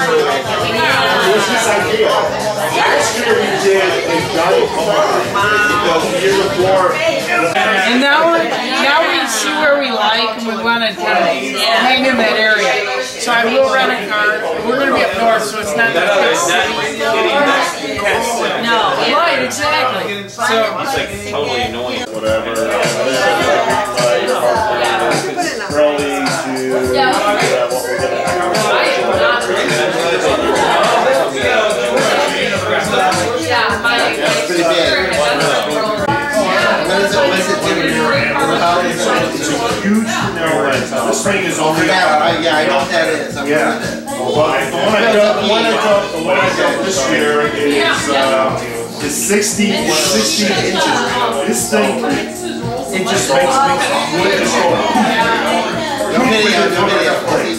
was this idea. Last year we did a giant the year before. And now we see where we like and we want to hang in that area. So I will rent a car. We're going to be up north, so it's not that big. No, right, exactly. So it's like totally annoying. Whatever. Early to what we're pretty big. It's a huge no. This thing is only. Yeah, I know what that is. Yeah. The one I got this year is 60 inches. This thing, it just makes me.